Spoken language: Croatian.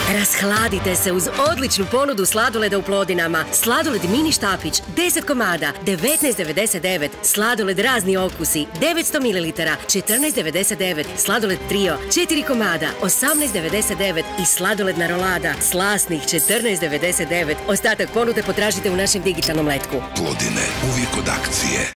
Rashladite se uz odličnu ponudu sladoleda u Plodinama. Sladoled mini štapić, 10 komada, 19,99. Sladoled razni okusi, 900 ml, 14,99. Sladoled trio, 4 komada, 18,99. I sladoledna rolada, slasnih, 14,99. Ostatak ponude potražite u našem digitalnom letku. Plodine, uvijek od akcije.